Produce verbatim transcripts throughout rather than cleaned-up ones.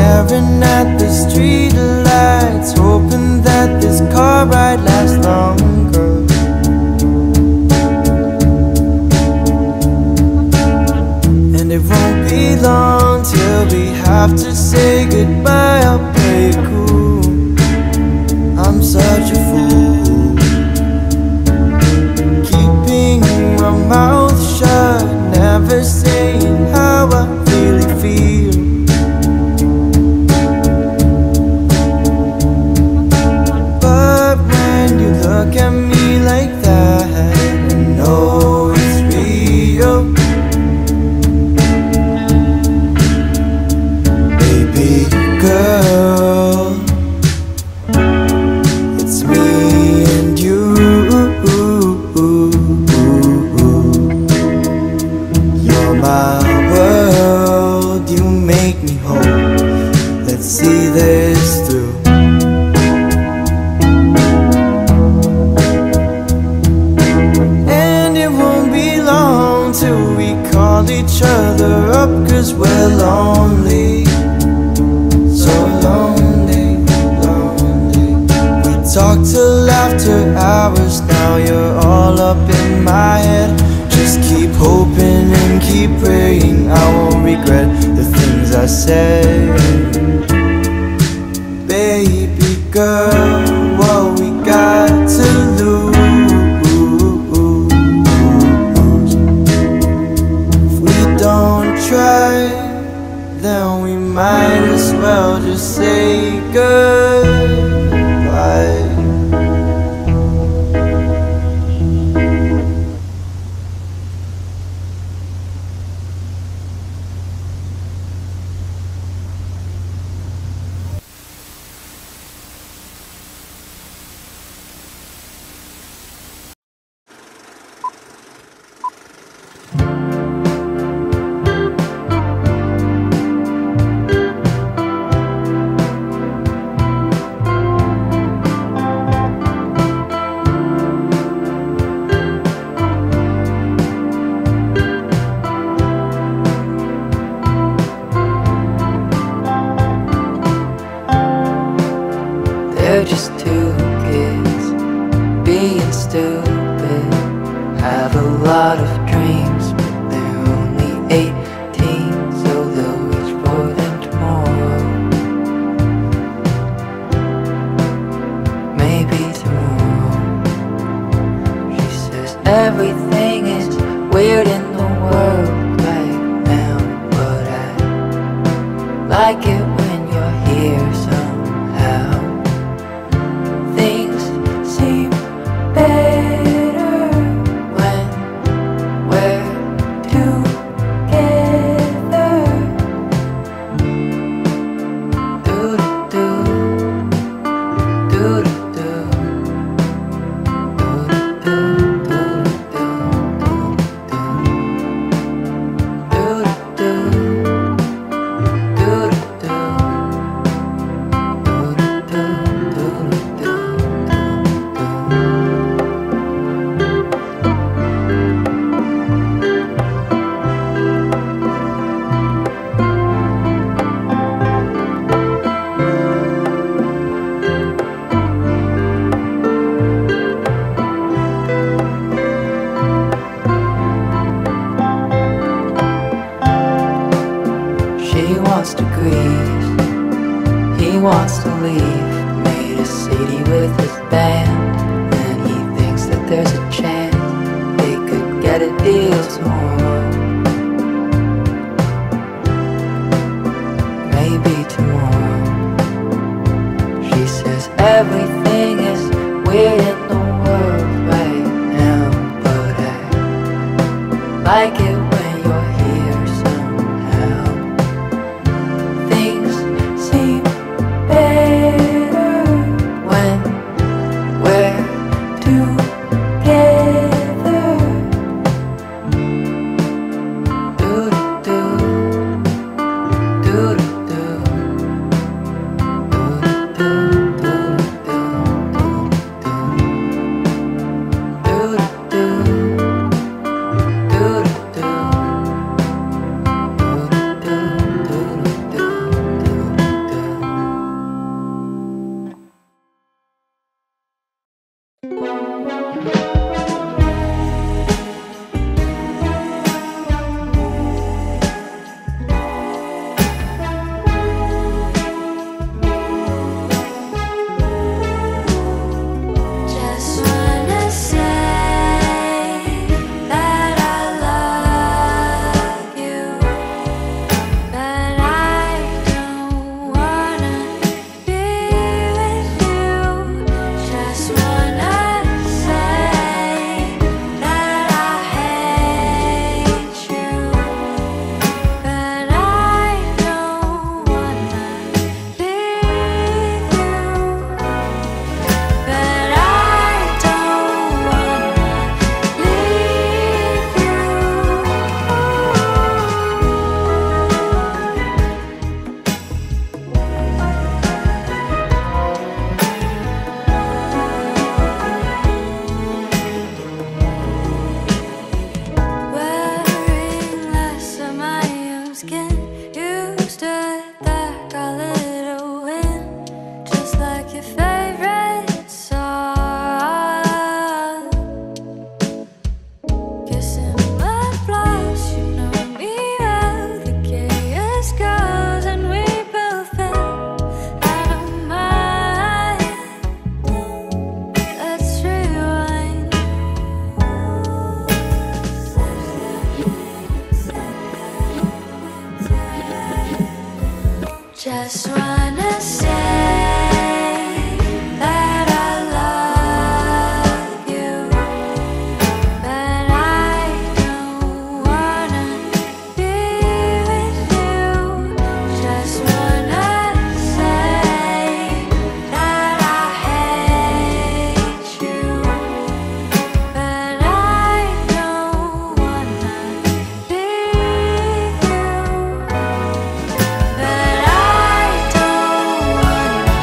staring at the street lights, hoping that this car ride lasts longer. And it won't be long till we have to say goodbye. I'll play it cool, I'm such a fool, keeping my mouth shut, never saying how I really feel. But when you look at me like that, I know it's real. Baby girl, it's me and you. You're my world, you make me whole. Let's see this through. And it won't be long till we call each other up, 'cause we're lonely, so lonely, lonely. We talk till after hours, now you're all up in my head. Just keep hoping and keep praying I won't regret the things I said. Baby girl, what we got to lose? If we don't try, then we might as well just say goodbye. They're just two kids being stupid, have a lot of dreams, but they're only eighteen, so they'll reach for them tomorrow. Maybe tomorrow. She says everything is weird in the world right now, but I like it when you're here somehow. Things seem better when we're together. Do-do-do, do-do-do, do-do-do, do-do-do, do-do-do. She wants to Greece, he wants to leave. Made a C D with his band, and he thinks that there's a chance they could get a deal tomorrow. Maybe tomorrow. She says everything is weird in the world right now, but I like it when you're here somehow. Things seem better when we're together. Do-do-do, do-do-do, do-do-do, do-do-do, do-do-do. like a little wind, just like your favorite song. Kissing my flaws, you know me well. The chaos goes and we both fell out of mind. Let's rewind. Just wanna say that I love you, but I don't wanna be with you. Just wanna say that I hate you, but I don't wanna be with you. But I don't wanna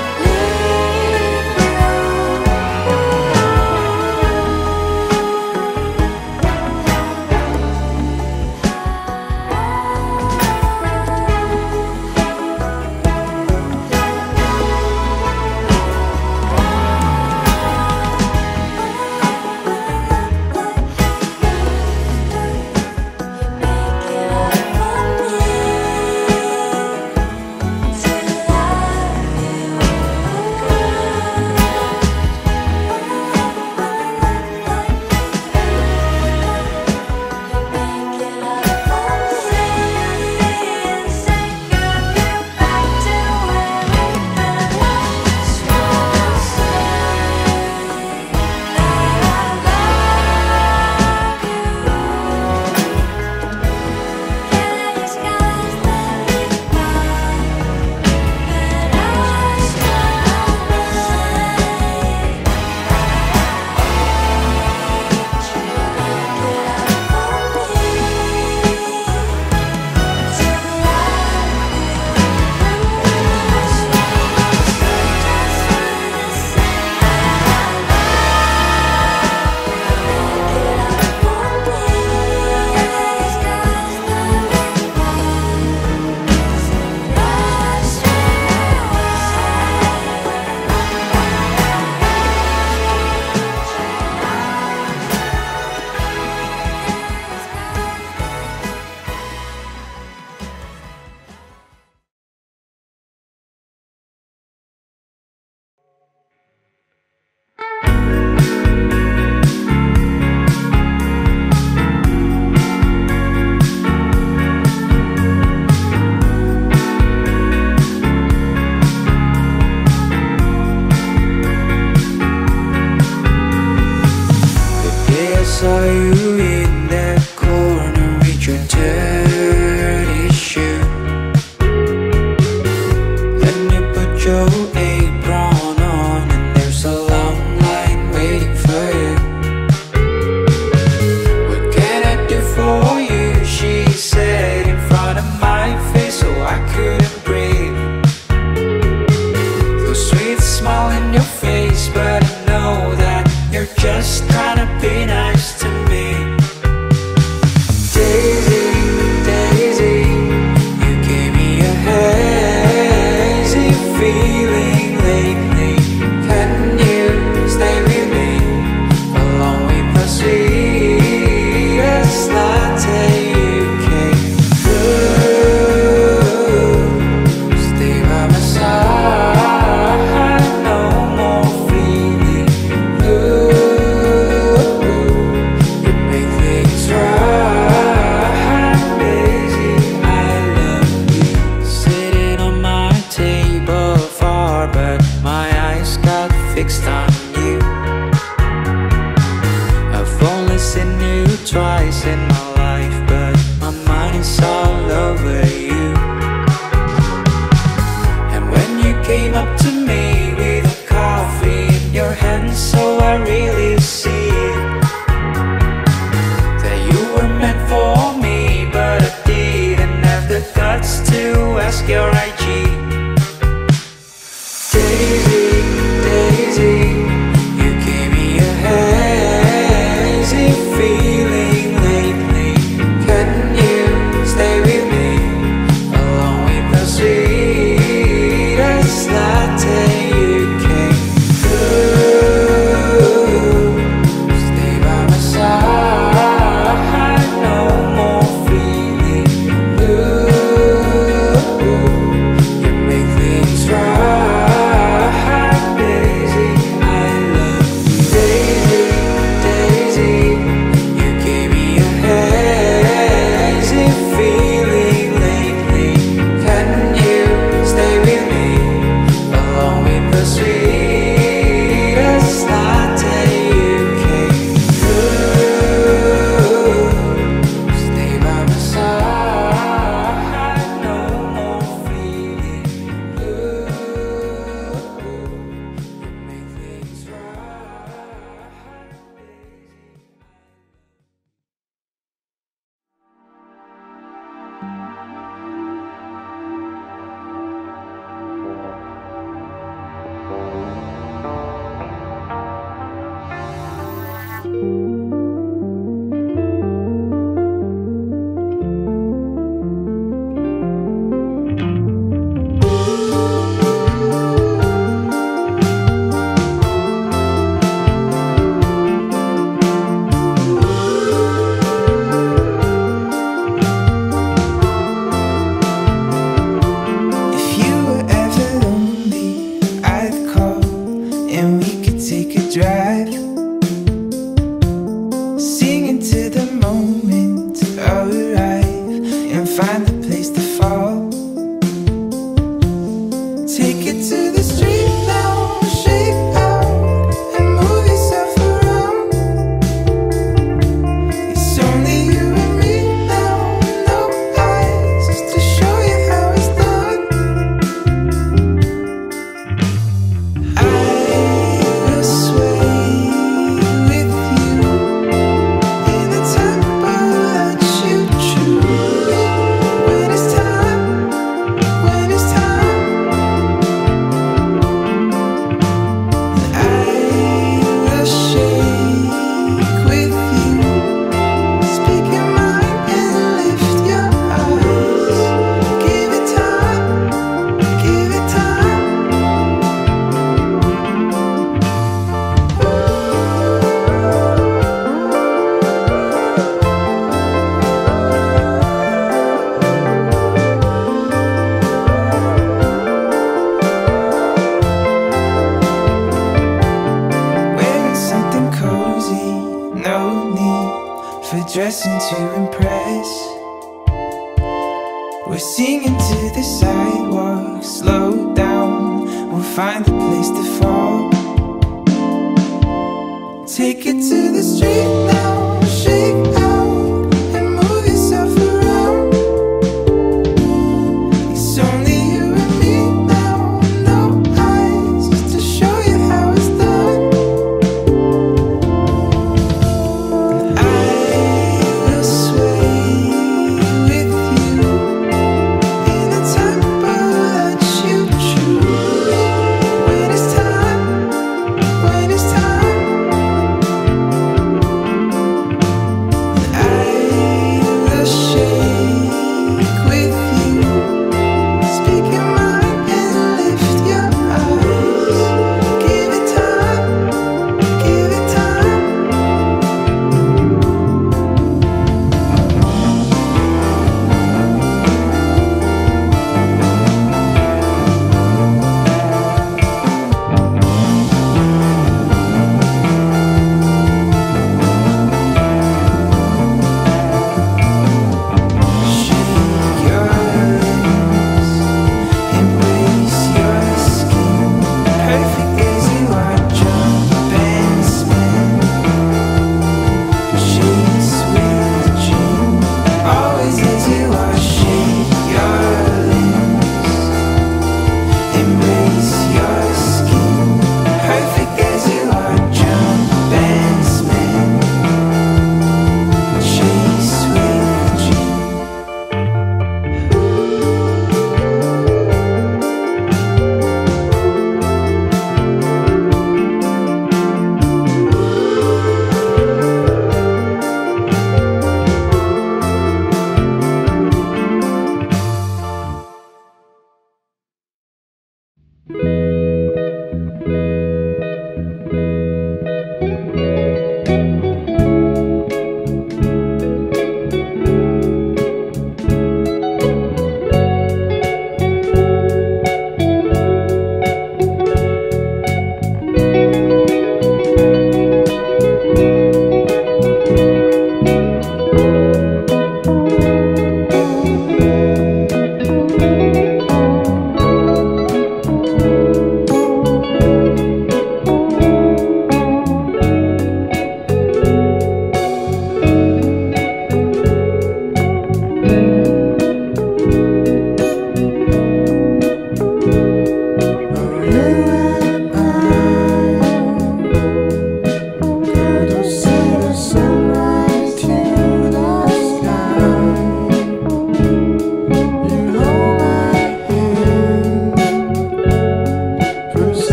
saw you in that corner with your dirty shoe. Then you put your apron on and there's a long line waiting for you. What can I do for you? She said in front of my face so I couldn't breathe. The sweet smile in your face, but I know that you're just trying to be nice to me. Daisy, Daisy, you gave me a hazy feeling lately. Can you stay with me along with the sweetest latte you can? Ooh, stay by my side, no more feeling blue. Fixed on you. I've only seen you twice in my life, but my mind is all over you. And when you came up to me with a coffee in your hand, so I really see it, that you were meant for me, but I didn't have the guts to ask your I G. Daisy, Daisy, you gave me a hazy feeling lately. Can you stay with me along with the sea? dressing to impress. We're singing to the sidewalk, slow down, we'll find a place to fall. Take it to the street now, shake out and move yourself around. It's only you and me now, no eyes, just to show you how it's done. And I will sway with you in the tempo that you choose. When it's time, when it's time.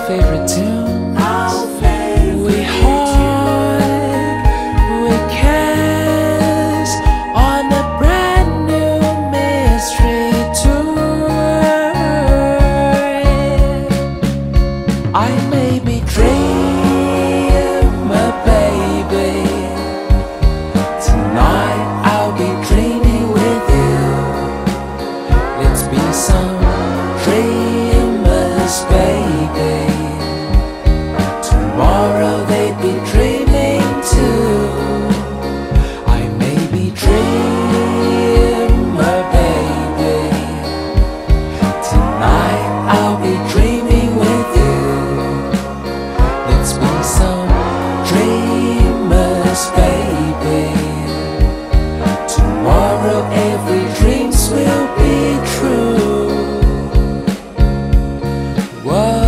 favorite tune. We hug, we kiss on a brand new mystery tour. I may be dreaming, baby. Tonight I'll be dreaming with you. Let's be some dreamers, baby. Tomorrow they'd be dreaming too. I may be dreamer, baby. Tonight I'll be dreaming with you. Let's be some dreamers, baby. Tomorrow every dreams will be true. Whoa.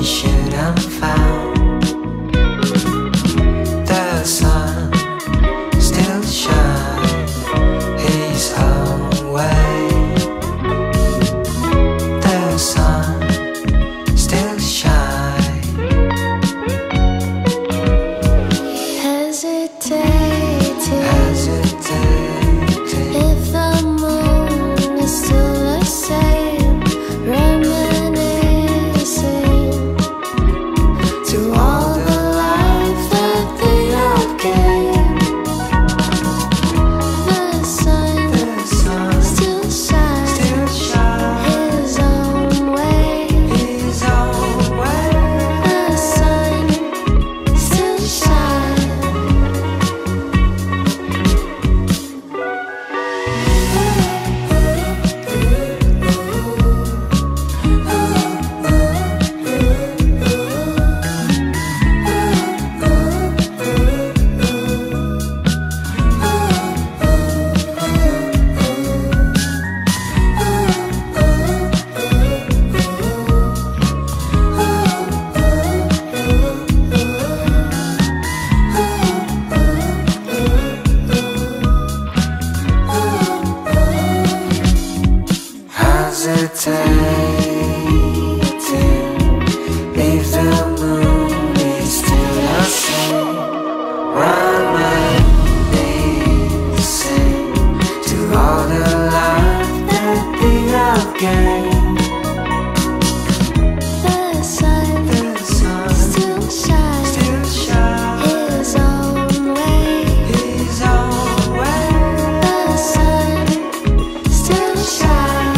shouldn't found. The sun still shines his own way. The sun still shines. Hesitating, Hesitating. if the moon is still the same, reminiscing to all the life that they have gained. The sun The sun still shines still shines his own way. his own way. The sun still shines. Hesitating if the moon is still the same. Reminiscing to all the life that they have gained. The sun The sun still shines still shines his own way. his own way. The sun still shines.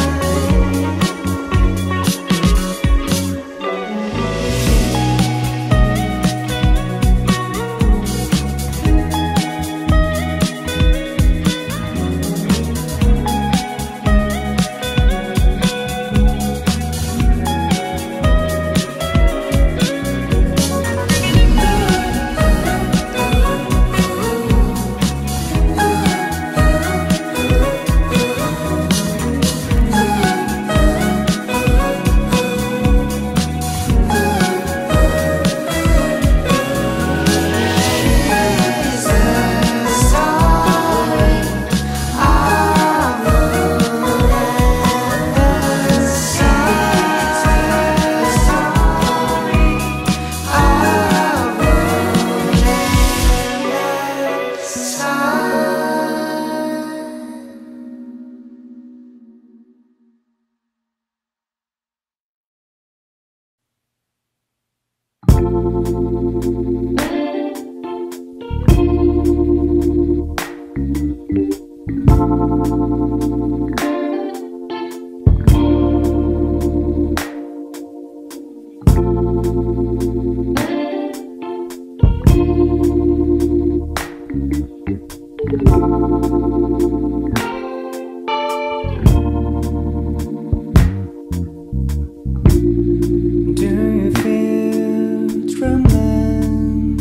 Do you feel trembling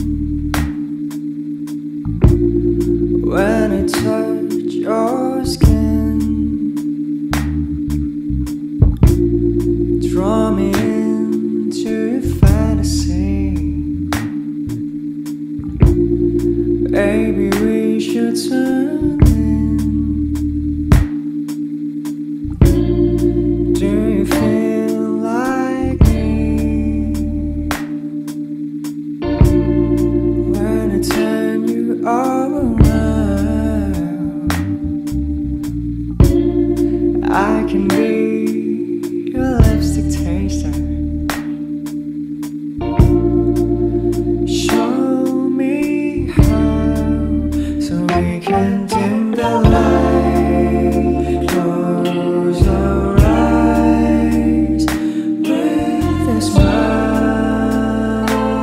when I touch your skin? Draw me into your fantasy. Baby, we should turn in. Do you feel like me when I turn you all around? I can be your lipstick taster. Show me how, so we can dim the light. Close your eyes, breathe a smile.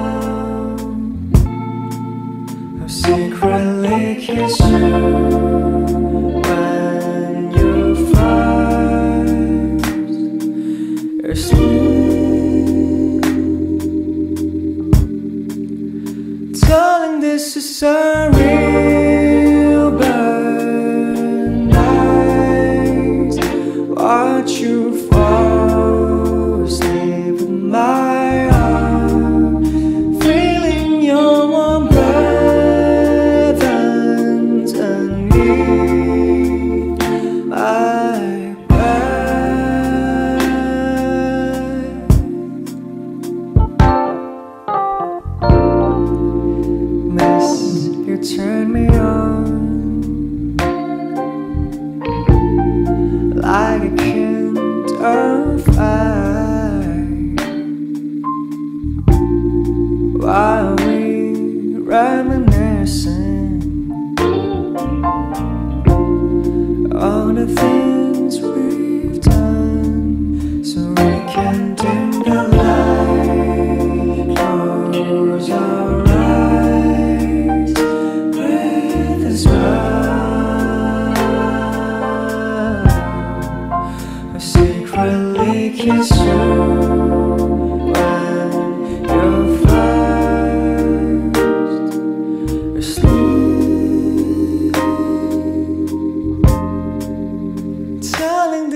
I'll secretly kiss you when you find your sleep. Darling, this is a real burn night. Watch you fall asleep in my arms. Miss, you turn me on like a kind of fire while we reminiscing all the things we've done, so we can dim the light, close our eyes, breathe a smile, I secretly kiss you when you're fast asleep, telling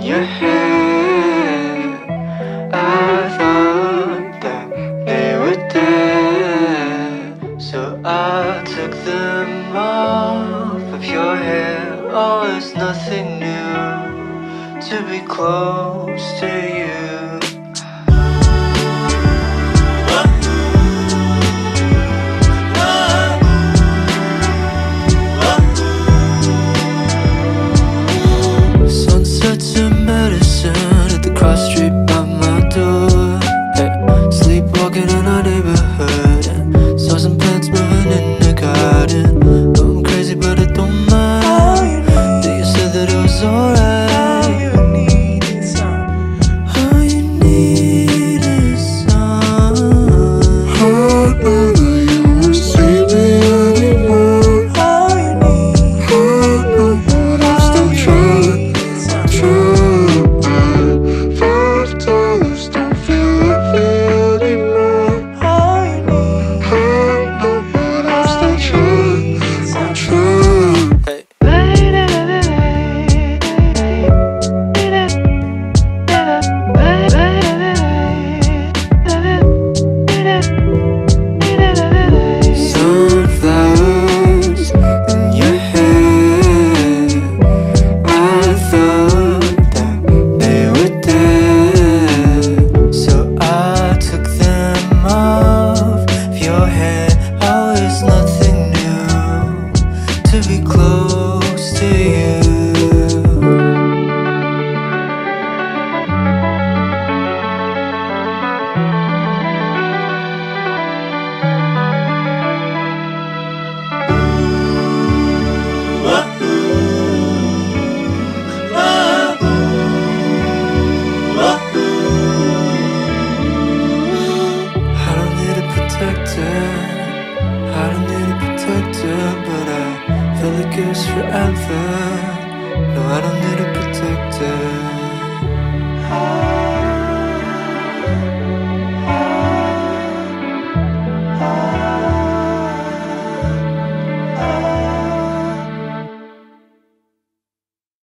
your hair. I thought that they were dead, so I took them off of your hair. Oh, it's nothing new to be close to you. Sunsets and medicine at the cross street by my door. Hey, sleepwalking in our neighborhood and saw some plants moving in the garden. Going crazy, but I don't mind. Then you said that it was alright. All you need is some. All you need is some. I know that you won't see me anymore. All you need. I know, but I'm still trying. I don't need a protector, but I feel like it's forever. No, I don't need a protector.